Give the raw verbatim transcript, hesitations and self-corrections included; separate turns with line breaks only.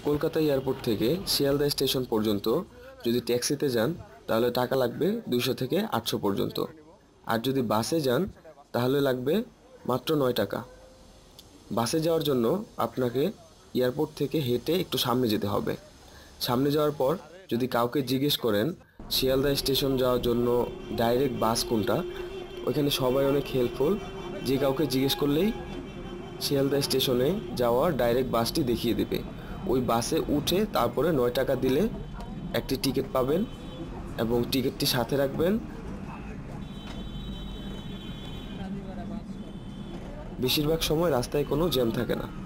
Kolkata airport থেকে Sealdah station পর্যন্ত যদি ট্যাক্সিতে যান তাহলে টাকা লাগবে দুইশো থেকে আটশো পর্যন্ত। আর যদি বাসে যান তাহলে লাগবে মাত্র নয় টাকা। বাসে যাওয়ার জন্য আপনাকে এয়ারপোর্ট থেকে হেঁটে একটু সামনে যেতে হবে। সামনে যাওয়ার পর যদি কাউকে জিজ্ঞেস করেন শিয়ালদা স্টেশন যাওয়ার জন্য ডাইরেক্ট বাস কোনটা, ওইখানে সবাই অনেক হেল্পফুল। যে কাউকে জিজ্ঞেস করলেই শিয়ালদা স্টেশনে যাওয়ার ডাইরেক্ট বাসটি দেখিয়ে দেবে। ওই বাসে উঠে তারপরে নয় টাকা দিলে একটি টিকিট পাবেন এবং টিকিটটি সাথে রাখবেন। বেশিরভাগ সময় রাস্তায় কোনো জ্যাম থাকে না।